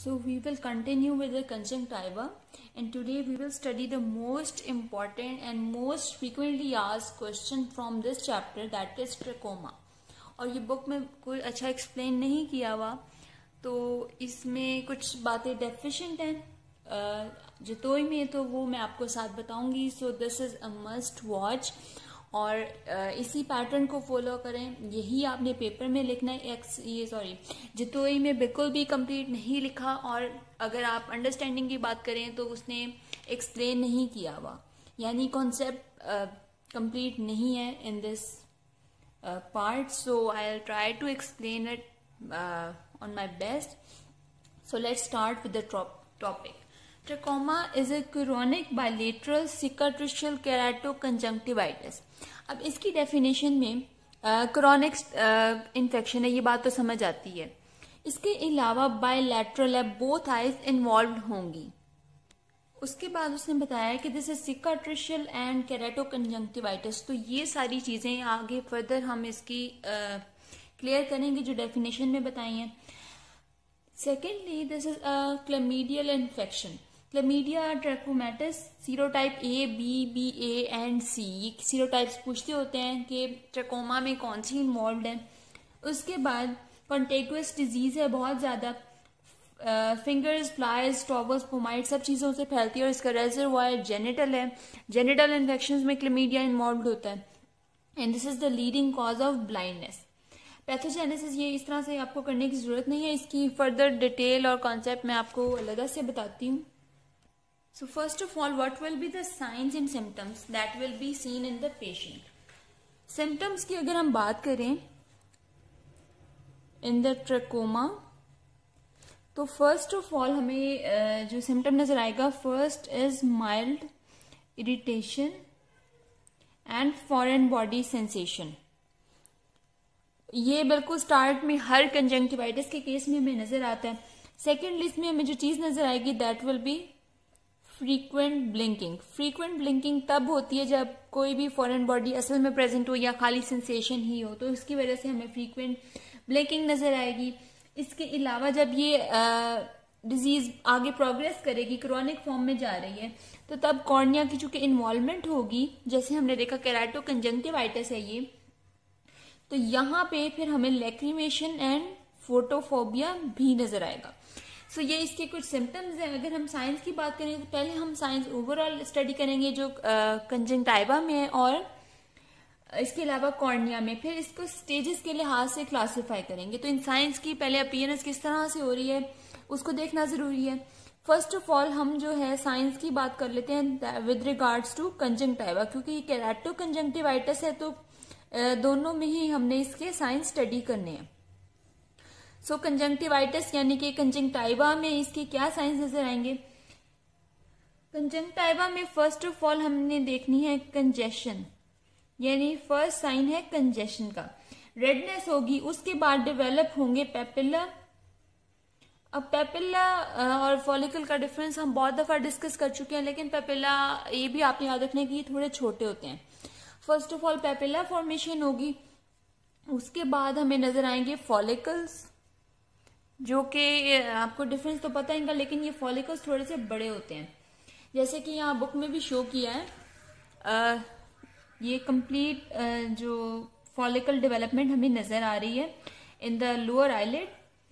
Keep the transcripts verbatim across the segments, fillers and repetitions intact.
So we will continue with the conjunctiva, and today we will study the most important and most frequently asked question from this chapter, that is trachoma. और ये book में कोई अच्छा explain नहीं किया हुआ, तो इसमें कुछ बातें डेफिशिएंट हैं जितोई में, तो वो मैं आपको साथ बताऊंगी. So this is a must watch, और इसी पैटर्न को फॉलो करें. यही आपने पेपर में लिखना है. एक्स ये सॉरी जितोई में बिल्कुल भी कंप्लीट नहीं लिखा, और अगर आप अंडरस्टैंडिंग की बात करें तो उसने एक्सप्लेन नहीं किया हुआ, यानी कॉन्सेप्ट कंप्लीट नहीं है in this part. So I will try to explain it on my best. So let's start with the topic. Trachoma is a chronic bilateral cicatricial keratoconjunctivitis. अब इसकी डेफिनेशन में क्रोनिक इन्फेक्शन है, ये बात तो समझ आती है. इसके अलावा बायलैटरल है, बोथ आइज इन्वॉल्व होंगी. उसके बाद उसने बताया कि this is cicatricial and keratoconjunctivitis. तो ये सारी चीजें आगे फर्दर हम इसकी क्लियर uh, करेंगे जो डेफिनेशन में बताई हैं. Secondly this is a chlamydial infection. Chlamydia trachomatis serotype A, B, B A and C, ये सीरोटाइप्स पूछते होते हैं कि ट्रैकोमा में कौन सी इन्वॉल्व है. उसके बाद कॉन्टेगुअस डिजीज है, बहुत ज्यादा फिंगर्स, फ्लाइज, टॉवल्स, पोमाइट सब चीजों से फैलती है, और इसका रेजरवॉयर जेनिटल है. जेनिटल इन्फेक्शंस में क्लैमिडिया इन्वॉल्व होता है, and this is the leading cause of blindness. Pathogenesis ये इस तरह से आपको करने की जरूरत नहीं है, इसकी फर्दर डिटेल और कॉन्सेप्ट मैं आपको अलग से बताती हूँ. So first of all, what will be the signs and symptoms that will be seen in the patient. Symptoms की अगर हम बात करें इन द ट्रकोमा, तो फर्स्ट ऑफ ऑल हमें जो सिम्टम नजर आएगा, first is mild irritation and foreign body sensation. ये बिल्कुल स्टार्ट में हर कंजंक्टिवाइटिस के केस में हमें नजर आता है. सेकेंड लिस्ट में हमें जो चीज नजर आएगी that will be frequent blinking. Frequent blinking तब होती है जब कोई भी फॉरेन बॉडी असल में प्रेजेंट हो या खाली सेंसेशन ही हो, तो इसकी वजह से हमें फ्रीक्वेंट ब्लिंकिंग नजर आएगी. इसके अलावा जब ये डिजीज आगे प्रोग्रेस करेगी, क्रोनिक फॉर्म में जा रही है, तो तब कॉर्निया की चूंकि इन्वॉल्वमेंट होगी, जैसे हमने देखा केराटोकंजंक्टिवाइटिस है ये, तो यहाँ पे फिर हमें लैक्रिमेशन एंड फोटोफोबिया भी नजर आएगा. सो so, ये इसके कुछ सिम्टम्स हैं. अगर हम साइंस की बात करें तो पहले हम साइंस ओवरऑल स्टडी करेंगे जो कंजंक्टिवा में है और इसके अलावा कॉर्निया में, फिर इसको स्टेजेस के लिहाज से क्लासिफाई करेंगे. तो इन साइंस की पहले अपीयरेंस किस तरह से हो रही है उसको देखना जरूरी है. फर्स्ट ऑफ ऑल हम जो है साइंस की बात कर लेते हैं विद रिगार्ड्स टू कंजंक्टिवा, क्योंकि ये केराटोकंजंक्टिवाइटिस है तो दोनों में ही हमने इसके साइंस स्टडी करने हैं. सो कंजंक्टिवाइटिस यानी कि कंजंक्टिवा में इसके क्या साइंस नजर आएंगे. कंजंक्टिवा में फर्स्ट ऑफ ऑल हमने देखनी है कंजेशन, यानी फर्स्ट साइन है कंजेशन का. रेडनेस होगी, उसके बाद डेवलप होंगे पेपिला. अब पेपिला और फॉलिकल का डिफरेंस हम बहुत दफा डिस्कस कर चुके हैं, लेकिन पेपिला ये भी आपने याद रखना कि ये थोड़े छोटे होते हैं. First of all papilla formation होगी, उसके बाद हमें नजर आएंगे फॉलिकल्स, जो कि आपको डिफरेंस तो पता है इनका, लेकिन ये फॉलिकल्स थोड़े से बड़े होते हैं, जैसे कि यहाँ बुक में भी शो किया है. आ, ये कंप्लीट जो फॉलिकल डेवलपमेंट हमें नजर आ रही है इन द लोअर आईलिड,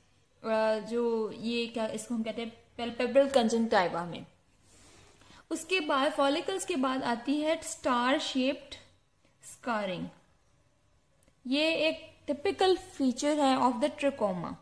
जो ये क्या इसको हम कहते हैं पैल्पेब्रल कंजंक्टिवा में. उसके बाद फॉलिकल्स के बाद आती है स्टार शेप्ड स्कारिंग. ये एक टिपिकल फीचर है ऑफ द ट्रकोमा.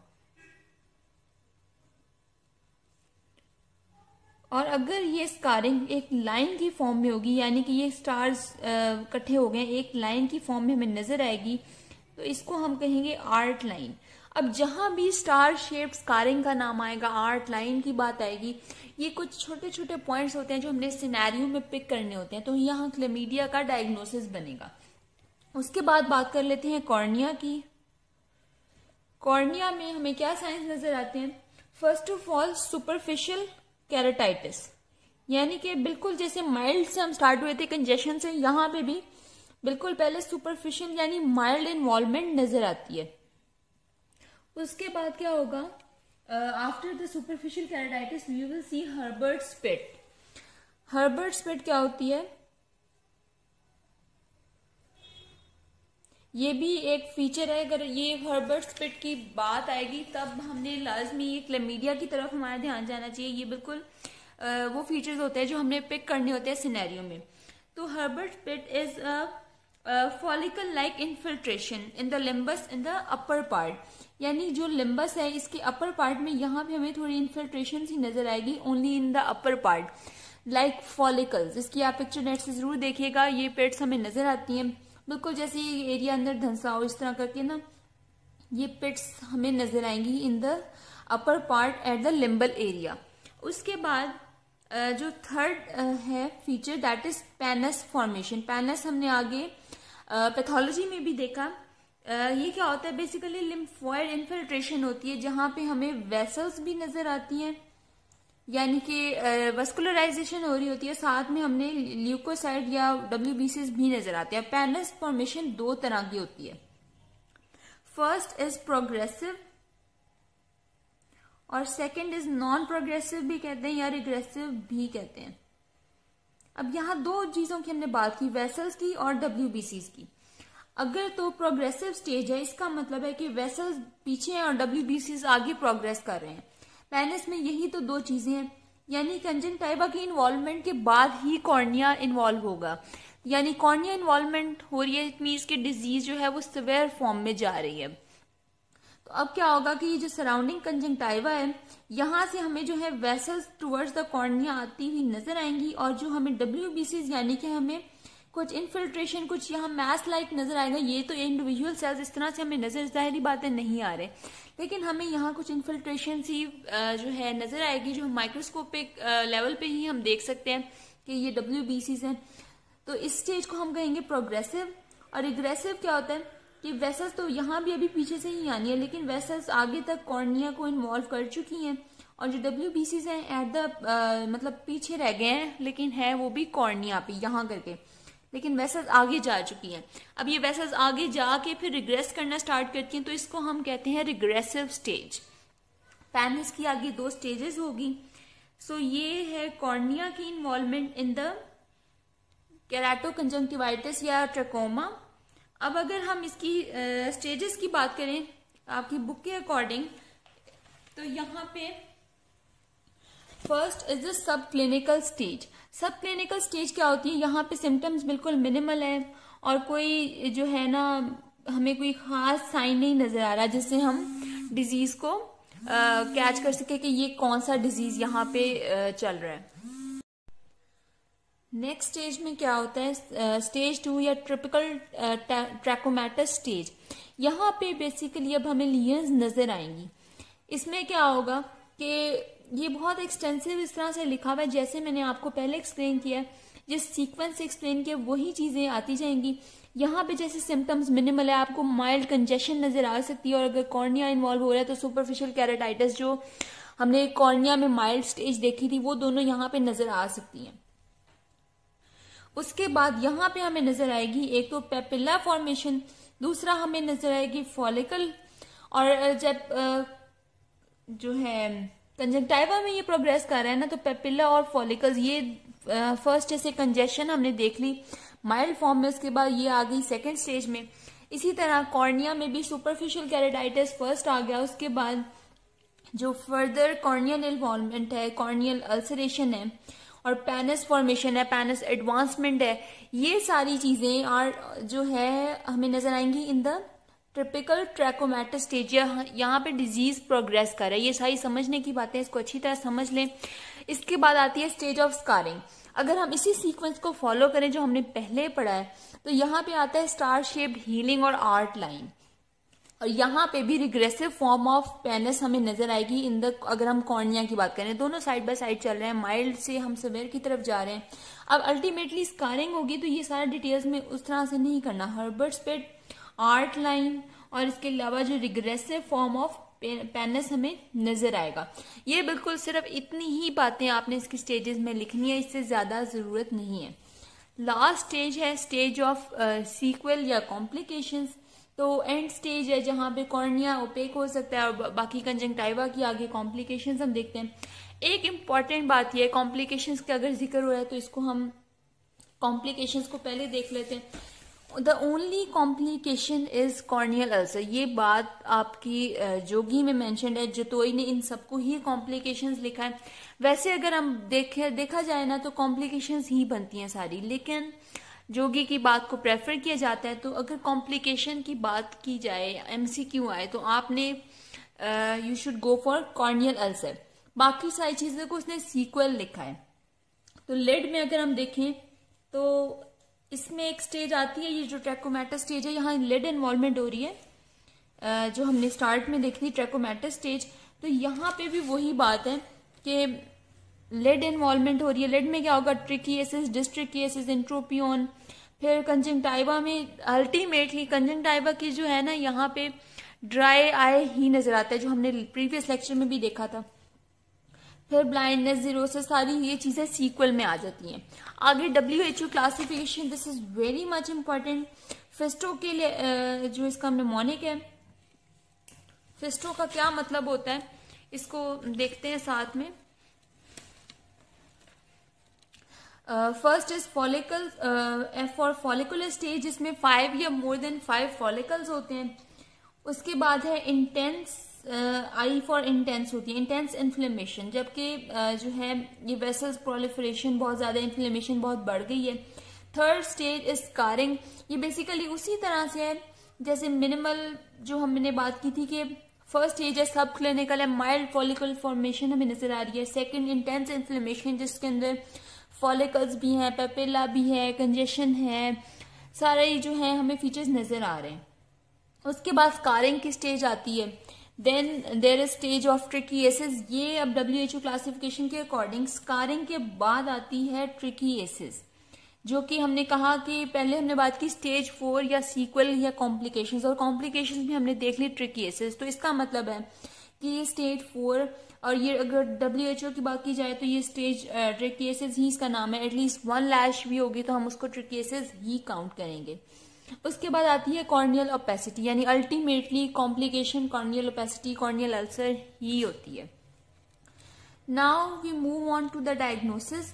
और अगर ये स्कारिंग एक लाइन की फॉर्म में होगी, यानी कि ये स्टार्स इकट्ठे हो गए एक लाइन की फॉर्म में हमें नजर आएगी, तो इसको हम कहेंगे आर्ट लाइन. अब जहां भी स्टार शेप्ड स्कारिंग का नाम आएगा, आर्ट लाइन की बात आएगी, ये कुछ छोटे छोटे पॉइंट्स होते हैं जो हमने सिनेरियो में पिक करने होते हैं, तो यहाँ क्लैमिडिया का डायग्नोसिस बनेगा. उसके बाद बात कर लेते हैं कॉर्निया की. कॉर्निया में हमें क्या साइंस नजर आते हैं. First of all superficial keratitis, यानी कि बिल्कुल जैसे माइल्ड से हम स्टार्ट हुए थे कंजेशन से, यहाँ पे भी बिल्कुल पहले सुपरफिशियल यानी माइल्ड इन्वॉल्वमेंट नजर आती है. उसके बाद क्या होगा, after the superficial keratitis we will see Herbert's pit. Herbert's pit क्या होती है? ये भी एक फीचर है। अगर ये हर्बर्ट्स पिट की बात आएगी तब हमने लाजमी ये क्लमीडिया की तरफ हमारा ध्यान जाना चाहिए। ये बिल्कुल आ, वो फीचर्स होते हैं जो हमने पिक करने होते हैं सिनेरियो में। तो Herbert's pit is a follicle like infiltration in the limbus in the upper part, यानी जो लिम्बस है इसके अपर पार्ट में यहाँ पे हमें थोड़ी इन्फिल्ट्रेशन सी नजर आएगी, only in the upper part like follicles. इसकी आप पिक्चर नेट से जरूर देखिएगा। ये पिट्स हमें नजर आती हैं बिल्कुल जैसे ये एरिया अंदर धंसा हो, इस तरह करके ना ये पिट्स हमें नजर आएंगी in the upper part at the limbal area. उसके बाद जो थर्ड है feature that is pannus formation. Pannus हमने आगे पैथोलॉजी में भी देखा। ये क्या होता है? बेसिकली लिम्फोइड इन्फिल्ट्रेशन होती है जहां पे हमें वेसल्स भी नजर आती हैं, यानी कि वस्कुलराइजेशन हो रही होती है, साथ में हमने ल्यूकोसाइड या डब्ल्यूबीसीज भी नजर आते हैं। पेनस फॉर्मेशन दो तरह की होती है। फर्स्ट इज प्रोग्रेसिव और सेकंड इज नॉन प्रोग्रेसिव भी कहते हैं या रिग्रेसिव भी कहते हैं। अब यहाँ दो चीजों की हमने बात की, वेसल्स की और डब्ल्यूबीसीज की। अगर तो प्रोग्रेसिव स्टेज है इसका मतलब है कि वेसल्स पीछे हैं और डब्ल्यूबीसीज आगे प्रोग्रेस कर रहे हैं। पेनिस में यही तो दो चीजें हैं, यानी कंजंक्टिवा की इन्वॉल्वमेंट के बाद ही कॉर्निया इन्वॉल्व होगा, यानी कॉर्निया इन्वॉल्वमेंट हो रही है, इट मीन्स कि डिजीज जो है वो सिवियर फॉर्म में जा रही है। तो अब क्या होगा कि ये जो सराउंडिंग कंजंक्टिवा है यहां से हमें जो है वेसल्स टुवर्ड्स द कॉर्निया आती हुई नजर आएंगी, और जो हमें डब्ल्यूबीसीज यानी कि हमें कुछ इन्फिल्ट्रेशन, कुछ यहाँ मैस लाइक नजर आएगा। ये तो इंडिविजुअल सेल्स इस तरह से हमें नजर, जाहिर बातें नहीं आ रहे, लेकिन हमें यहाँ कुछ इन्फिल्ट्रेशन सी जो है नजर आएगी जो माइक्रोस्कोपिक लेवल पे ही हम देख सकते हैं कि ये डब्ल्यूबीसीज हैं। तो इस स्टेज को हम कहेंगे प्रोग्रेसिव। और रिग्रेसिव क्या होता है कि वेसल्स तो यहाँ भी अभी पीछे से ही आनी है, लेकिन वेसल्स आगे तक कॉर्निया को इन्वॉल्व कर चुकी हैं, और जो डब्ल्यूबीसीज हैं एट द मतलब पीछे रह गए हैं, लेकिन है वो भी कॉर्निया पे यहाँ करके, लेकिन वेसल्स आगे जा चुकी हैं। अब ये वेसल्स आगे जाके फिर रिग्रेस करना स्टार्ट करती हैं, तो इसको हम कहते हैं रिग्रेसिव स्टेज। पेनिस की आगे दो स्टेजेस होगी। सो ये है कॉर्निया की इन्वॉल्वमेंट इन द केराटोकंजंक्टिवाइटिस या ट्रकोमा। अब अगर हम इसकी स्टेजेस uh, की बात करें आपकी बुक के अकॉर्डिंग, तो यहाँ पे first is the sub clinical stage. Sub clinical stage क्या होती है? यहाँ पे सिम्टम्स बिल्कुल मिनिमल है और कोई जो है ना हमें कोई खास साइन नहीं नजर आ रहा जिससे हम डिजीज को कैच कर सके कि ये कौन सा डिजीज यहाँ पे uh, चल रहा है। नेक्स्ट स्टेज में क्या होता है? स्टेज टू या ट्रिपिकल ट्रैकोमैटस स्टेज। यहाँ पे बेसिकली अब हमें लीजन्स नजर आएंगी। इसमें क्या होगा कि ये बहुत एक्सटेंसिव इस तरह से लिखा हुआ है, जैसे मैंने आपको पहले एक्सप्लेन किया, जिस सीक्वेंस से एक्सप्लेन किया वही चीजें आती जाएंगी। यहाँ पे जैसे सिम्टम्स मिनिमल है, आपको माइल्ड कंजेशन नजर आ सकती है, और अगर कॉर्निया इन्वॉल्व हो रहा है तो सुपरफिशियल केराटाइटिस जो हमने कॉर्निया में माइल्ड स्टेज देखी थी वो दोनों यहाँ पे नजर आ सकती हैं। उसके बाद यहाँ पे हमें नजर आएगी एक तो पेपिला फॉर्मेशन, दूसरा हमें नजर आएगी फॉलिकल, और जब जो है कंजंक्टिवा में ये प्रोग्रेस कर रहा है ना तो पेपिला और फॉलिकल्स, ये फर्स्ट ऐसे कंजेशन हमने देख ली माइल्ड फॉर्म में, उसके बाद ये आ गई सेकेंड स्टेज में। इसी तरह कॉर्निया में भी सुपरफिशियल केराटाइटिस फर्स्ट आ गया, उसके बाद जो फर्दर कॉर्नियल इन्वॉल्वमेंट है, कॉर्नियल अल्सरेशन है और पेनिस फॉर्मेशन है, पेनिस एडवांसमेंट है, ये सारी चीजें और जो है हमें नजर आएंगी in the typical trachomatous stage. यहाँ पे डिजीज प्रोग्रेस कर रहा है। ये सारी समझने की बातें, इसको अच्छी तरह समझ लें। इसके बाद आती है स्टेज ऑफ स्कारिंग। अगर हम इसी सीक्वेंस को फॉलो करें जो हमने पहले पढ़ा है तो यहाँ पे आता है स्टार शेप हीलिंग और आर्ट लाइन, और यहाँ पे भी रिग्रेसिव फॉर्म ऑफ पेनिस हमें नजर आएगी इन द, अगर हम कॉर्निया की बात करें, दोनों साइड बाय साइड चल रहे हैं, माइल्ड से हम सिवियर की तरफ जा रहे हैं। अब अल्टीमेटली स्कारिंग होगी, तो ये सारा डिटेल्स में उस तरह से नहीं करना। हर्बर्ट्स पिट, आर्ट लाइन और इसके अलावा जो रिग्रेसिव फॉर्म ऑफ पेनिस हमें नजर आएगा। ये बिल्कुल सिर्फ इतनी ही बातें आपने इसकी स्टेजेस में लिखनी है, इससे ज्यादा जरूरत नहीं है। लास्ट स्टेज है स्टेज ऑफ सीक्वल या कॉम्प्लिकेशंस। तो एंड स्टेज है जहां पे कॉर्निया ओपेक हो सकता है और बाकी कंजंक्टिवा की आगे कॉम्प्लिकेशंस हम देखते हैं। एक इम्पॉर्टेंट बात यह है, कॉम्प्लिकेशंस का अगर जिक्र हो रहा है तो इसको हम कॉम्प्लिकेशंस को पहले देख लेते हैं। The only complication is corneal ulcer. ये बात आपकी जोगी में मेंशन है, जतोई ने इन सबको ही कॉम्प्लिकेशंस लिखा है। वैसे अगर हम देखे देखा जाए ना तो कॉम्प्लिकेशंस ही बनती हैं सारी, लेकिन जोगी की बात को प्रेफर किया जाता है। तो अगर कॉम्प्लिकेशन की बात की जाए, एमसीक्यू आए, तो आपने you should go for corneal ulcer. बाकी सारी चीजें को उसने सीक्वल लिखा है। तो लिड में अगर हम देखें तो इसमें एक स्टेज आती है, ये जो ट्रैकोमैटस स्टेज है, यहाँ लिड इन्वॉल्वमेंट हो रही है जो हमने स्टार्ट में देखी थी, ट्रैकोमैटस स्टेज। तो यहाँ पे भी वही बात है कि लिड इन्वॉल्वमेंट हो रही है। लिड में क्या होगा, ट्रिकिएसिस, डिस्ट्रिकिएसिस, इंट्रोपियन, फिर कंजंक्टिवा में अल्टीमेटली कंजंक्टिवा की जो है ना यहाँ पे ड्राई आई ही नजर आता है, जो हमने प्रीवियस लेक्चर में भी देखा था। फिर ब्लाइंडनेस, जीरोसिस, सारी ये चीजें सीक्वल में आ जाती हैं। आगे W H O classification, this is very much important. फिस्टो के लिए जो इसका निमोनिक है, फिस्टो का क्या मतलब होता है इसको देखते हैं साथ में। First is follicle, F for follicular stage, जिसमें फाइव या मोर देन फाइव फॉलिकल्स होते हैं। उसके बाद है इंटेंस, आई फॉर इंटेंस होती है, इंटेंस इन्फ्लेमेशन, जबकि uh, जो है ये वेसल्स प्रोलिफरेशन बहुत ज्यादा, इन्फ्लेमेशन बहुत बढ़ गई है। थर्ड स्टेज इज स्कारिंग, ये बेसिकली उसी तरह से है जैसे मिनिमल जो हमने बात की थी कि फर्स्ट स्टेज है सब क्लिनिकल है, माइल्ड फॉलिकल फॉर्मेशन हमें नजर आ रही है। सेकंड इंटेंस इन्फ्लेमेशन, जिसके अंदर फॉलिकल्स भी हैं, पेपिला भी है, कंजेशन है, सारे जो है हमें फीचर्स नजर आ रहे हैं। उसके बाद स्कारिंग की स्टेज आती है। Then there is stage of trichiasis, ये अब डब्ल्यू एच ओ क्लासिफिकेशन के अकॉर्डिंग स्कारिंग के बाद आती है ट्रिकिएसिस, जो कि हमने कहा कि पहले हमने बात की स्टेज फोर या सीक्वल या कॉम्प्लिकेशंस, और कॉम्प्लिकेशंस भी हमने देख ली ट्रिकिएसिस। तो इसका मतलब है कि ये स्टेज फोर, और ये अगर डब्ल्यू एच ओ की बात की जाए तो ये स्टेज ट्रिकिएसिस ही इसका नाम है। एटलीस्ट वन लैश भी होगी तो हम उसको ट्रिकिएसिस ही काउंट करेंगे। उसके बाद आती है कॉर्नियल ओपेसिटी, यानी ultimately complication corneal opacity, corneal ulcer ही होती है। Now we move on to the diagnosis.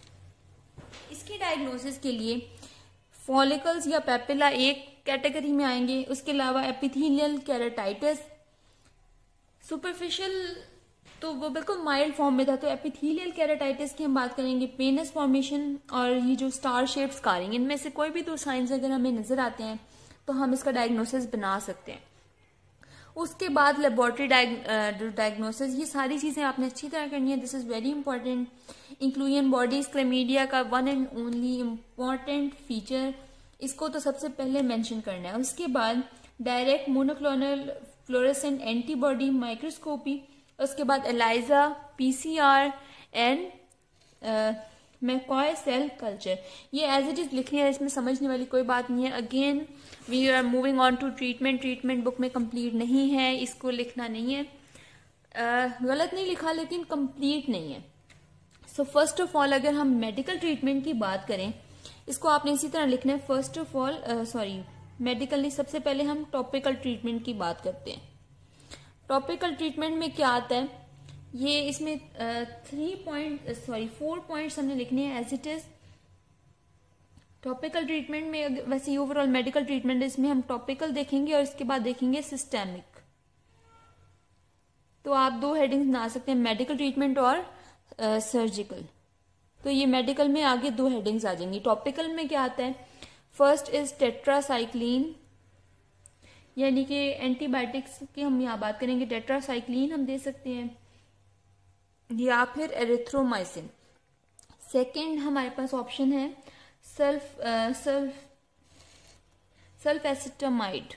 इसकी डायग्नोसिस के लिए फॉलिकल्स या पेपिला एक कैटेगरी में आएंगे। उसके अलावा एपिथेलियल केराटाइटिस, सुपरफिशियल तो वो बिल्कुल माइल्ड फॉर्म में था, तो एपिथेलियल केराटाइटिस की हम बात करेंगे। पेनस फॉर्मेशन और ये जो स्टार शेप स्कारिंग, इनमें से कोई भी दो साइंस अगर हमें नजर आते हैं तो हम इसका डायग्नोसिस बना सकते हैं। उसके बाद लेबोरेटरी डायग्नोसिस, ये सारी चीजें आपने अच्छी तरह करनी है, this is very important. Inclusion bodies, chlamydia का one and only important feature, इसको तो सबसे पहले मेंशन करना है। उसके बाद direct monoclonal fluorescent antibody microscopy, उसके बाद ELISA, PCR and McCoy cell culture. ये एज इट इज लिखनी है, इसमें समझने वाली कोई बात नहीं है। Again we are moving on to treatment. Treatment book में कंप्लीट नहीं है, इसको लिखना नहीं है, uh, गलत नहीं लिखा लेकिन कंप्लीट नहीं है। सो फर्स्ट ऑफ ऑल अगर हम मेडिकल ट्रीटमेंट की बात करें, इसको आपने इसी तरह लिखना है। First of all sorry medical नहीं, सबसे पहले हम टॉपिकल ट्रीटमेंट की बात करते हैं। टॉपिकल ट्रीटमेंट में क्या आता है, ये इसमें three point sorry four points हमने लिखने हैं as it is. Topical treatment में वैसे ओवरऑल मेडिकल ट्रीटमेंट, इसमें हम टॉपिकल देखेंगे और इसके बाद देखेंगे सिस्टेमिक। तो आप दो हेडिंग्स बना सकते हैं, मेडिकल ट्रीटमेंट और सर्जिकल। uh, तो ये मेडिकल में आगे दो हेडिंग्स आ जाएंगी। टॉपिकल में क्या आता है, फर्स्ट इज टेट्रासाइक्लिन, यानी कि एंटीबायोटिक्स की हम यहाँ बात करेंगे। टेट्रासाइक्लिन हम दे सकते हैं या फिर एरिथ्रोमाइसिन। सेकंड हमारे पास ऑप्शन है सल्फ सल्फ सल्फ एसिटामाइड।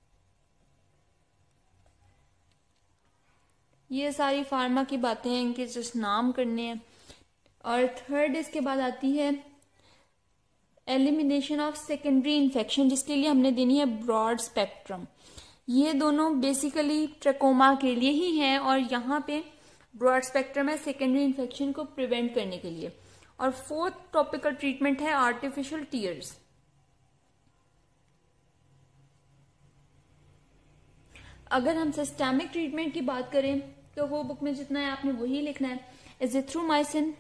ये सारी फार्मा की बातें हैं, इनके जस्ट नाम करने हैं। और थर्ड इसके बाद आती है एलिमिनेशन ऑफ सेकेंडरी इन्फेक्शन, जिसके लिए हमने देनी है ब्रॉड स्पेक्ट्रम। ये दोनों बेसिकली ट्रकोमा के लिए ही हैं और यहाँ पे ब्रॉड स्पेक्ट्रम है सेकेंडरी इन्फेक्शन को प्रिवेंट करने के लिए। और फोर्थ टॉपिकल ट्रीटमेंट है आर्टिफिशियल टीयर्स। अगर हम सिस्टेमिक ट्रीटमेंट की बात करें तो वो बुक में जितना है आपने वही लिखना है। एजिथ्रोमाइसिन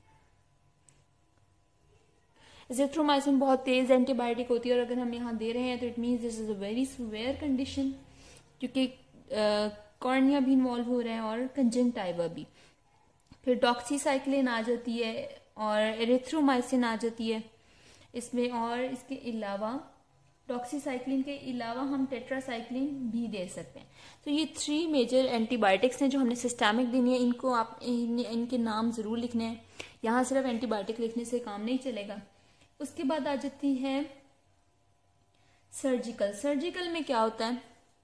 एजिथ्रोमाइसिन बहुत तेज एंटीबायोटिक होती है और अगर हम यहाँ दे रहे हैं तो it means this is a very severe condition, क्योंकि कॉर्निया भी इन्वॉल्व हो रहा है और कंजंक्टिवा भी। फिर डॉक्सीसाइक्लिन आ जाती है और एरिथ्रोमाइसिन आ जाती है इसमें, और इसके अलावा डॉक्सीसाइक्लिन के अलावा हम टेट्रासाइक्लिन भी दे सकते हैं। तो ये थ्री मेजर एंटीबायोटिक्स हैं जो हमने सिस्टेमिक देनी है। इनको आप इन, इनके नाम ज़रूर लिखने हैं, यहाँ सिर्फ एंटीबायोटिक लिखने से काम नहीं चलेगा। उसके बाद आ जाती है सर्जिकल। सर्जिकल में क्या होता है,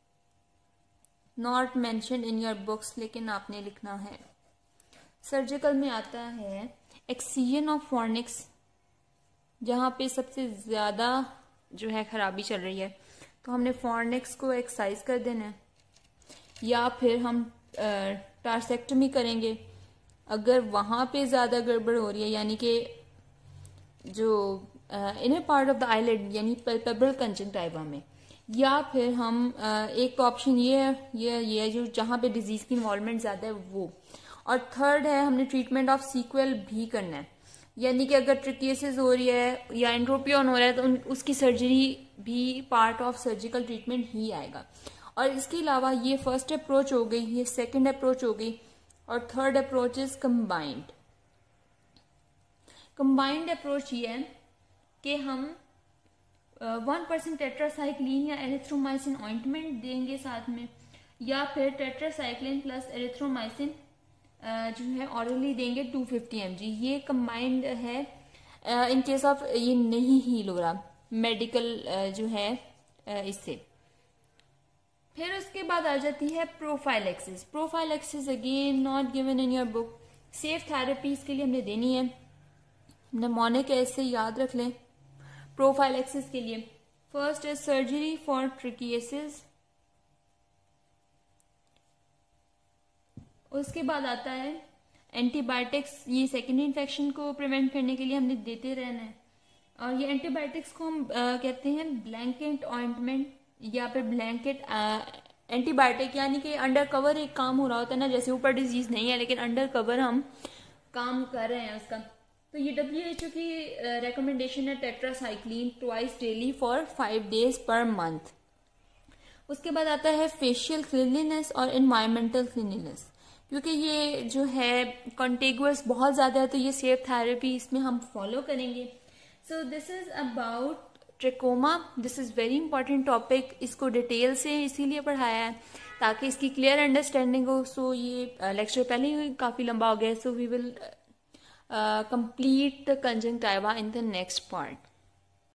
not mention in your books, लेकिन आपने लिखना है। सर्जिकल में आता है एक्सीजन ऑफ फॉर्निक्स, जहाँ पे सबसे ज़्यादा जो है खराबी चल रही है, तो हमने फॉर्निक्स को एक्साइज कर देना है, या फिर हम टार्सेक्टमी करेंगे अगर वहाँ पे ज़्यादा गड़बड़ हो रही है, यानी कि जो inner part of the eyelid यानी पैल्पेब्रल कंजंक्टिवा में, या फिर हम uh, एक तो ऑप्शन ये है ये ये जो जहाँ पे डिजीज की इन्वॉल्वमेंट ज़्यादा है वो, और थर्ड है हमने ट्रीटमेंट ऑफ सीक्वल भी करना है, यानी कि अगर ट्रिकियसिस हो रही है या एंड्रोपियन हो रहा है तो उन, उसकी सर्जरी भी पार्ट ऑफ सर्जिकल ट्रीटमेंट ही आएगा। और इसके अलावा ये फर्स्ट अप्रोच हो गई, ये सेकंड अप्रोच हो गई, और third approach is combined. Combined approach ये है कि हम वन परसेंट टेट्रासाइक्लिन या एरिथ्रोमाइसिन ऑइंटमेंट देंगे साथ में, या फिर टेट्रासाइक्लिन प्लस एरिथ्रोमाइसिन जो है ऑरली देंगे टू फिफ्टी एम जी। ये कंबाइंड है इन केस ऑफ ये नहीं हील हो रहा मेडिकल जो है इससे। फिर उसके बाद आ जाती है prophylaxis. Prophylaxis again not given in your book. Safe therapies के लिए हमने देनी है, निमोनिक एसिड से याद रख लें। प्रोफाइलेक्सिस के लिए first is surgery for trichiasis, उसके बाद आता है एंटीबायोटिक्स। ये सेकेंडरी इन्फेक्शन को प्रिवेंट करने के लिए हमने देते रहना है, और ये एंटीबायोटिक्स को हम आ, कहते हैं ब्लैंकेट ऑइंटमेंट या फिर ब्लैंकेट एंटीबायोटिक, यानी कि अंडर कवर एक काम हो रहा होता है ना, जैसे ऊपर डिजीज नहीं है लेकिन अंडर कवर हम काम कर रहे हैं उसका। तो ये डब्ल्यू एच ओ की रिकमेंडेशन है tetracycline twice daily for five days per month. उसके बाद आता है फेशियल क्लीनलीनेस और एनवायरमेंटल क्लीनलीनेस, क्योंकि ये जो है कॉन्टेगुअस बहुत ज़्यादा है तो ये सेफ थेरेपी इसमें हम फॉलो करेंगे। So this is about trachoma. This is very important topic, इसको डिटेल से इसीलिए पढ़ाया है ताकि इसकी क्लियर अंडरस्टैंडिंग हो। सो so, ये लेक्चर uh, पहले ही काफ़ी लंबा हो गया, so we will complete the conjunctiva in the next part.